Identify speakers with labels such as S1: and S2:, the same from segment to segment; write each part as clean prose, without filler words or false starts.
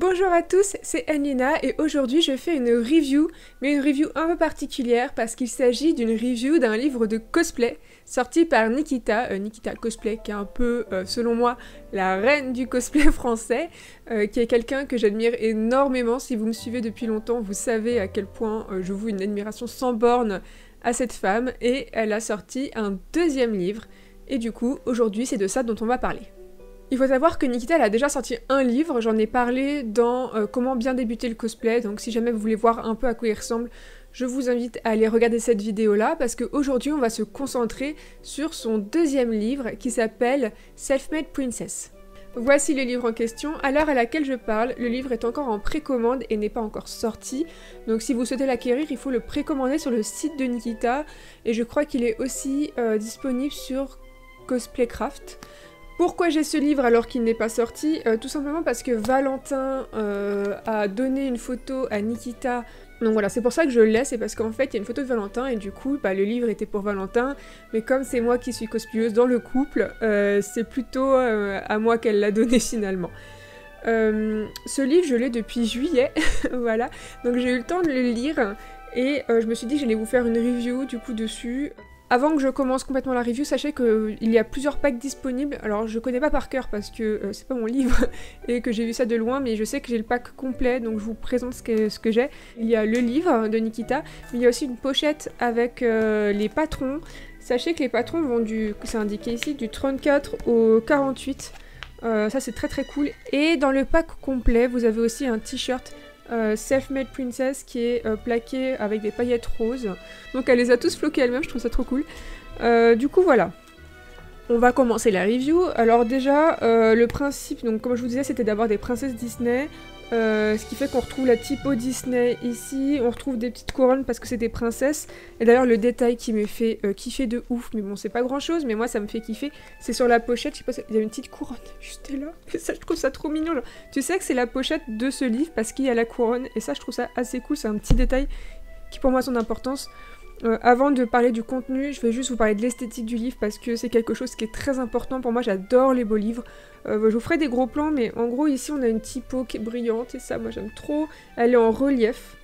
S1: Bonjour à tous, c'est Anina et aujourd'hui je fais une review, mais une review un peu particulière parce qu'il s'agit d'une review d'un livre de cosplay sorti par Nikita, Nikita Cosplay qui est un peu, selon moi, la reine du cosplay français, qui est quelqu'un que j'admire énormément. Si vous me suivez depuis longtemps, vous savez à quel point je voue une admiration sans borne à cette femme et elle a sorti un deuxième livre et du coup aujourd'hui c'est de ça dont on va parler. Il faut savoir que Nikita elle a déjà sorti un livre, j'en ai parlé dans Comment bien débuter le cosplay, donc si jamais vous voulez voir un peu à quoi il ressemble, je vous invite à aller regarder cette vidéo là, parce qu'aujourd'hui on va se concentrer sur son deuxième livre qui s'appelle Self-Made Princess. Voici le livre en question. À l'heure à laquelle je parle, le livre est encore en précommande et n'est pas encore sorti, donc si vous souhaitez l'acquérir, il faut le précommander sur le site de Nikita, et je crois qu'il est aussi disponible sur Cosplaycraft. Pourquoi j'ai ce livre alors qu'il n'est pas sorti? Tout simplement parce que Valentin a donné une photo à Nikita. Donc voilà, c'est pour ça que je l'ai, c'est parce qu'en fait il y a une photo de Valentin et du coup le livre était pour Valentin, mais comme c'est moi qui suis cosplayeuse dans le couple, c'est plutôt à moi qu'elle l'a donné finalement. Ce livre je l'ai depuis juillet, voilà, donc j'ai eu le temps de le lire et je me suis dit que j'allais vous faire une review du coup dessus. Avant que je commence complètement la review, sachez qu'il y a plusieurs packs disponibles. Alors je connais pas par cœur parce que c'est pas mon livre et que j'ai vu ça de loin, mais je sais que j'ai le pack complet, donc je vous présente ce que j'ai. Il y a le livre de Nikita, mais il y a aussi une pochette avec les patrons. Sachez que les patrons vont c'est indiqué ici, du 34 au 48. Ça c'est très très cool. Et dans le pack complet, vous avez aussi un t-shirt Self-Made Princess qui est plaqué avec des paillettes roses. Donc elle les a tous floqués elle-même, je trouve ça trop cool. Du coup voilà. On va commencer la review. Alors déjà, le principe, donc comme je vous disais, c'était d'avoir des princesses Disney. Ce qui fait qu'on retrouve la typo Disney ici, on retrouve des petites couronnes parce que c'est des princesses. Et d'ailleurs le détail qui me fait kiffer de ouf, mais bon c'est pas grand chose, mais moi ça me fait kiffer, c'est sur la pochette, je sais pas, il y a une petite couronne juste là, et ça je trouve ça trop mignon. Genre. Tu sais que c'est la pochette de ce livre parce qu'il y a la couronne, et ça je trouve ça assez cool, c'est un petit détail qui pour moi a son importance. Avant de parler du contenu, je vais juste vous parler de l'esthétique du livre parce que c'est quelque chose qui est très important pour moi, j'adore les beaux livres. Je vous ferai des gros plans, mais en gros ici on a une typo qui est brillante et ça moi j'aime trop. Elle est en relief.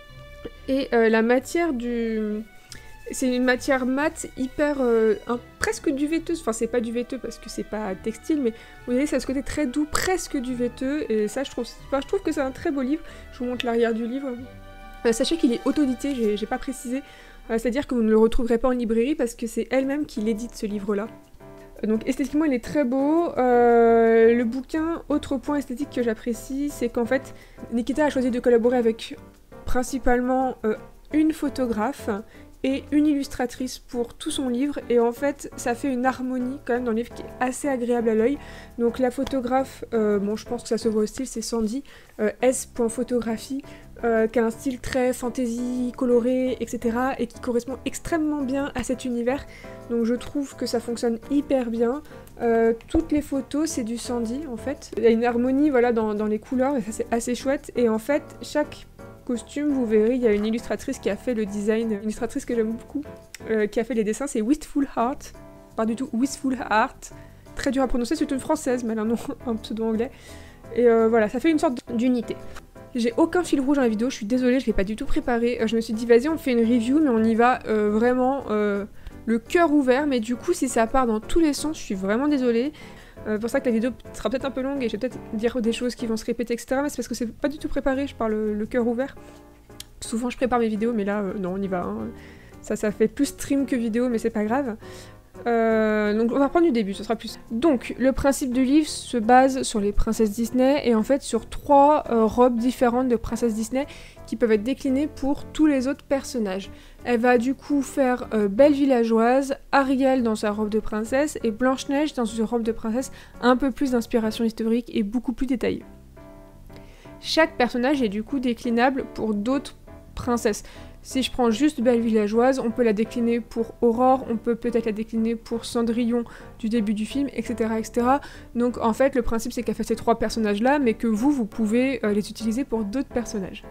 S1: Et la matière du... C'est une matière mate hyper... presque duvetteuse, enfin c'est pas duvetteux parce que c'est pas textile, mais vous voyez ça a ce côté très doux, presque duvetteux, et ça je trouve que c'est un très beau livre. Je vous montre l'arrière du livre. Sachez qu'il est auto-édité, j'ai pas précisé. C'est-à-dire que vous ne le retrouverez pas en librairie parce que c'est elle-même qui l'édite ce livre-là. Donc esthétiquement il est très beau. Le bouquin, autre point esthétique que j'apprécie, c'est qu'en fait Nikita a choisi de collaborer avec principalement une photographe et une illustratrice pour tout son livre, et en fait ça fait une harmonie quand même dans le livre qui est assez agréable à l'œil. Donc la photographe, bon je pense que ça se voit au style, c'est Sandy, S.photographie, qui a un style très fantasy, coloré, etc. et qui correspond extrêmement bien à cet univers, donc je trouve que ça fonctionne hyper bien. Toutes les photos c'est du Sandy en fait, il y a une harmonie voilà, dans les couleurs et ça c'est assez chouette, et en fait chaque costume, vous verrez, il y a une illustratrice qui a fait le design, une illustratrice que j'aime beaucoup, qui a fait les dessins, c'est Wistful Heart, pas du tout Wistful Heart, très dur à prononcer, c'est une française, mais elle a un pseudo anglais, et voilà, ça fait une sorte d'unité. J'ai aucun fil rouge dans la vidéo, je suis désolée, je l'ai pas du tout préparé, je me suis dit vas-y on fait une review, mais on y va vraiment le cœur ouvert, mais du coup si ça part dans tous les sens, je suis vraiment désolée. Pour ça que la vidéo sera peut-être un peu longue et je vais peut-être dire des choses qui vont se répéter, etc. Mais c'est parce que c'est pas du tout préparé, je parle le cœur ouvert. Souvent je prépare mes vidéos, mais là, non, on y va. Hein. Ça fait plus stream que vidéo, mais c'est pas grave. Donc on va reprendre du début, ce sera plus... Donc, le principe du livre se base sur les princesses Disney, et en fait sur 3 robes différentes de princesses Disney qui peuvent être déclinées pour tous les autres personnages. Elle va du coup faire Belle Villageoise, Ariel dans sa robe de princesse, et Blanche-Neige dans une robe de princesse un peu plus d'inspiration historique et beaucoup plus détaillée. Chaque personnage est du coup déclinable pour d'autres princesses. Si je prends juste Belle Villageoise, on peut la décliner pour Aurore, on peut peut-être la décliner pour Cendrillon du début du film, etc. etc. Donc en fait, le principe c'est qu'elle fait ces 3 personnages-là, mais que vous pouvez les utiliser pour d'autres personnages.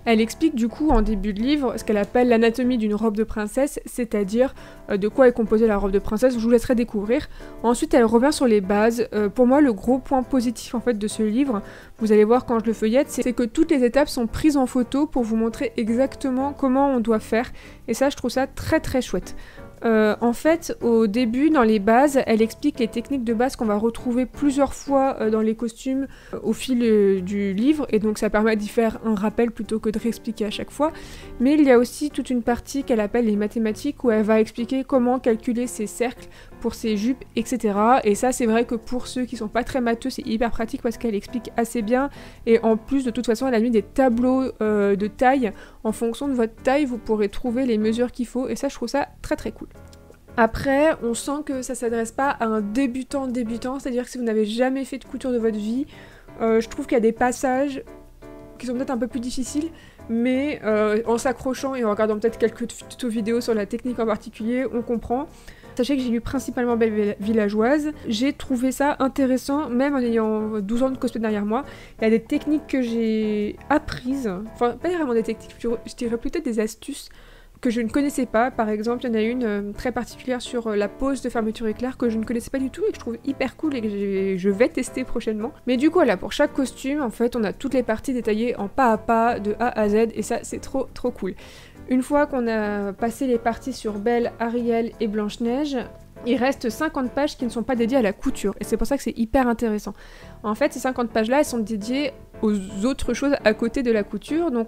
S1: Elle explique du coup en début de livre ce qu'elle appelle l'anatomie d'une robe de princesse, c'est-à-dire de quoi est composée la robe de princesse, je vous laisserai découvrir. Ensuite elle revient sur les bases. Pour moi le gros point positif en fait de ce livre, vous allez voir quand je le feuillette, c'est que toutes les étapes sont prises en photo pour vous montrer exactement comment on doit faire, et ça je trouve ça très très chouette. En fait, au début, dans les bases, elle explique les techniques de base qu'on va retrouver plusieurs fois dans les costumes au fil du livre, et donc ça permet d'y faire un rappel plutôt que de réexpliquer à chaque fois. Mais il y a aussi toute une partie qu'elle appelle les mathématiques, où elle va expliquer comment calculer ses cercles pour ses jupes, etc. Et ça, c'est vrai que pour ceux qui sont pas très matheux, c'est hyper pratique parce qu'elle explique assez bien, et en plus, de toute façon, elle a mis des tableaux de taille. En fonction de votre taille, vous pourrez trouver les mesures qu'il faut, et ça, je trouve ça très très cool. Après, on sent que ça s'adresse pas à un débutant, c'est-à-dire que si vous n'avez jamais fait de couture de votre vie, je trouve qu'il y a des passages qui sont peut-être un peu plus difficiles, mais en s'accrochant et en regardant peut-être quelques tutos vidéo sur la technique en particulier, on comprend. Sachez que j'ai lu principalement Belle Villageoise, j'ai trouvé ça intéressant, même en ayant 12 ans de cosplay derrière moi. Il y a des techniques que j'ai apprises, enfin pas vraiment des techniques, je dirais plutôt des astuces que je ne connaissais pas. Par exemple, il y en a une très particulière sur la pose de fermeture éclair que je ne connaissais pas du tout et que je trouve hyper cool et que je vais tester prochainement. Mais du coup, voilà, pour chaque costume, en fait, on a toutes les parties détaillées en pas à pas, de A à Z, et ça, c'est trop trop cool. Une fois qu'on a passé les parties sur Belle, Ariel et Blanche-Neige, il reste 50 pages qui ne sont pas dédiées à la couture, et c'est pour ça que c'est hyper intéressant. En fait, ces 50 pages-là, elles sont dédiées aux autres choses à côté de la couture, donc...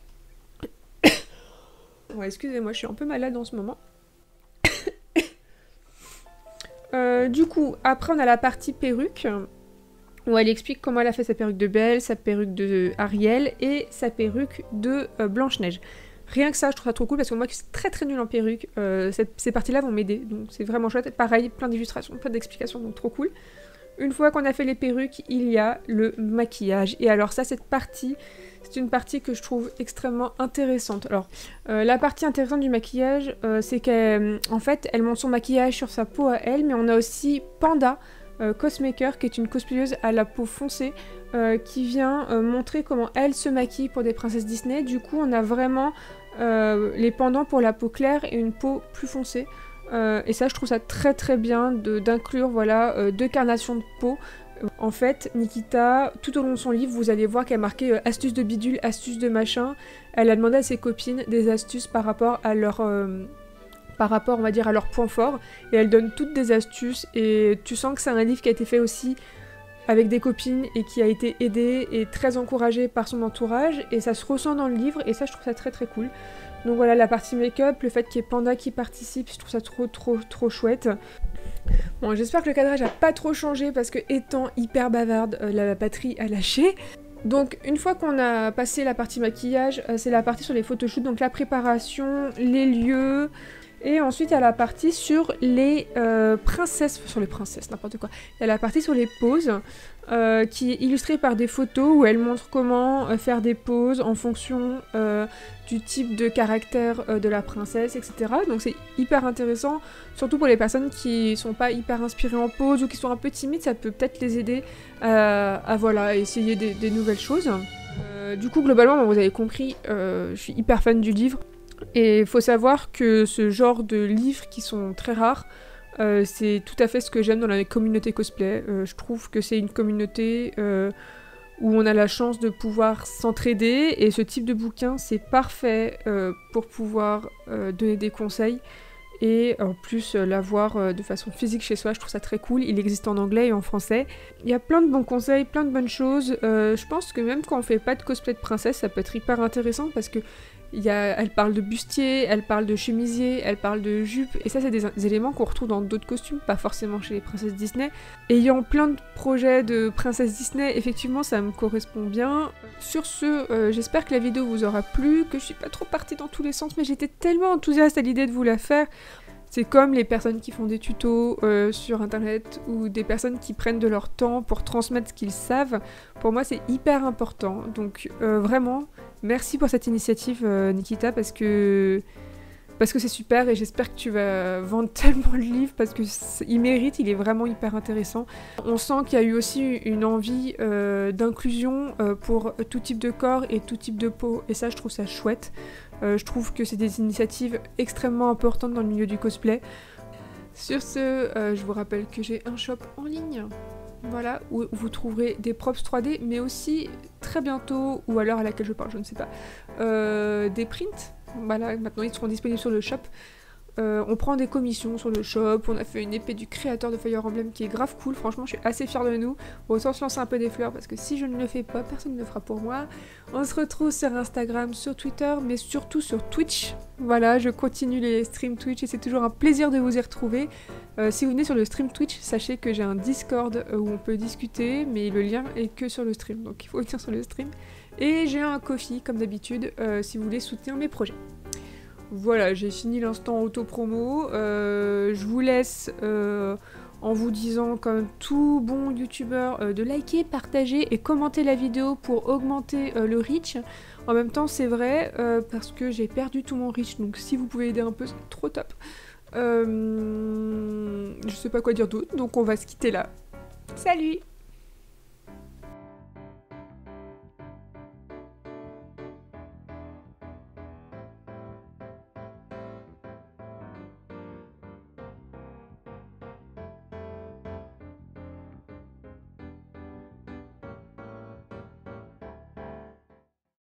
S1: Ouais, excusez-moi, je suis un peu malade en ce moment. Du coup, après on a la partie perruque, où elle explique comment elle a fait sa perruque de Belle, sa perruque de Ariel et sa perruque de Blanche-Neige. Rien que ça, je trouve ça trop cool parce que moi qui suis très très nulle en perruque, ces parties-là vont m'aider, donc c'est vraiment chouette. Pareil, plein d'illustrations, plein d'explications, donc trop cool. Une fois qu'on a fait les perruques, il y a le maquillage. Et alors ça, cette partie, c'est une partie que je trouve extrêmement intéressante. Alors, la partie intéressante du maquillage, c'est qu'en fait, elle monte son maquillage sur sa peau à elle, mais on a aussi Panda, Cosmaker, qui est une cosplayeuse à la peau foncée, qui vient montrer comment elle se maquille pour des princesses Disney. Du coup, on a vraiment les pendants pour la peau claire et une peau plus foncée. Et ça, je trouve ça très très bien d'inclure voilà, deux carnations de peau. En fait, Nikita, tout au long de son livre, vous allez voir qu'elle a marqué astuces de bidule, astuces de machin. Elle a demandé à ses copines des astuces par rapport à leur... on va dire, à leur point fort. Et elle donne toutes des astuces. Et tu sens que c'est un livre qui a été fait aussi avec des copines et qui a été aidé et très encouragé par son entourage. Et ça se ressent dans le livre. Et ça, je trouve ça très très cool. Donc voilà, la partie make-up, le fait qu'il y ait Panda qui participe, je trouve ça trop trop trop chouette. Bon, j'espère que le cadrage a pas trop changé parce que étant hyper bavarde, la batterie a lâché. Donc une fois qu'on a passé la partie maquillage, c'est la partie sur les photoshoots, donc la préparation, les lieux... Et ensuite, il y a la partie sur les princesses, n'importe quoi. Il y a la partie sur les poses, qui est illustrée par des photos où elle montre comment faire des poses en fonction du type de caractère de la princesse, etc. Donc c'est hyper intéressant, surtout pour les personnes qui sont pas hyper inspirées en pose ou qui sont un peu timides, ça peut peut-être les aider à voilà, essayer des nouvelles choses. Du coup, globalement, vous avez compris, je suis hyper fan du livre. Et il faut savoir que ce genre de livres qui sont très rares, c'est tout à fait ce que j'aime dans la communauté cosplay. Je trouve que c'est une communauté où on a la chance de pouvoir s'entraider, et ce type de bouquin, c'est parfait pour pouvoir donner des conseils, et en plus l'avoir de façon physique chez soi, je trouve ça très cool. Il existe en anglais et en français. Il y a plein de bons conseils, plein de bonnes choses. Je pense que même quand on fait pas de cosplay de princesse, ça peut être hyper intéressant parce que elle parle de bustier, elle parle de chemisier, elle parle de jupe, et ça c'est des éléments qu'on retrouve dans d'autres costumes, pas forcément chez les princesses Disney. Ayant plein de projets de princesses Disney, effectivement ça me correspond bien. Sur ce, j'espère que la vidéo vous aura plu, que je suis pas trop partie dans tous les sens, mais j'étais tellement enthousiaste à l'idée de vous la faire. C'est comme les personnes qui font des tutos sur internet, ou des personnes qui prennent de leur temps pour transmettre ce qu'ils savent. Pour moi c'est hyper important, donc vraiment merci pour cette initiative Nikita, parce que parce que c'est super et j'espère que tu vas vendre tellement le livre parce qu'il mérite, il est vraiment hyper intéressant. On sent qu'il y a eu aussi une envie d'inclusion pour tout type de corps et tout type de peau et ça je trouve ça chouette. Je trouve que c'est des initiatives extrêmement importantes dans le milieu du cosplay. Sur ce, je vous rappelle que j'ai un shop en ligne. Voilà, où vous trouverez des props 3D, mais aussi très bientôt, ou à l'heure à laquelle je parle, je ne sais pas, des prints. Voilà, maintenant ils seront disponibles sur le shop. On prend des commissions sur le shop, on a fait une épée du créateur de Fire Emblem qui est grave cool, franchement je suis assez fière de nous. Autant se lancer un peu des fleurs parce que si je ne le fais pas, personne ne le fera pour moi. On se retrouve sur Instagram, sur Twitter, mais surtout sur Twitch. Voilà, je continue les streams Twitch et c'est toujours un plaisir de vous y retrouver. Si vous venez sur le stream Twitch, sachez que j'ai un Discord où on peut discuter, mais le lien est que sur le stream, donc il faut venir sur le stream. Et j'ai un Ko-fi, comme d'habitude, si vous voulez soutenir mes projets. Voilà, j'ai fini l'instant auto-promo. Je vous laisse en vous disant, comme tout bon youtubeur, de liker, partager et commenter la vidéo pour augmenter le reach. En même temps, c'est vrai, parce que j'ai perdu tout mon reach, donc si vous pouvez aider un peu, c'est trop top. Je sais pas quoi dire d'autre, donc on va se quitter là. Salut!